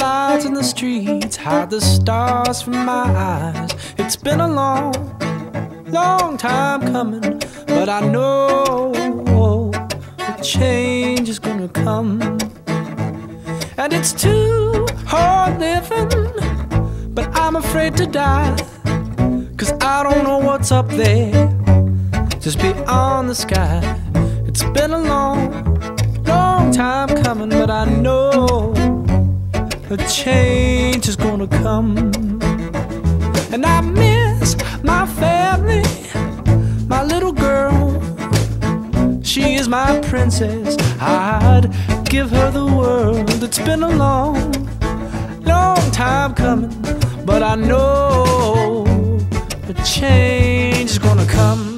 lights in the streets hide the stars from my eyes. It's been a long, long time coming, but I know the change is gonna come. And it's too hard living, but I'm afraid to die, 'cause I don't know what's up there, just beyond the sky. It's been a long, long time coming, but I know a change is gonna come. And I miss my family, my little girl. She is my princess, I'd give her the world. It's been a long, long time coming, but I know a change is gonna come.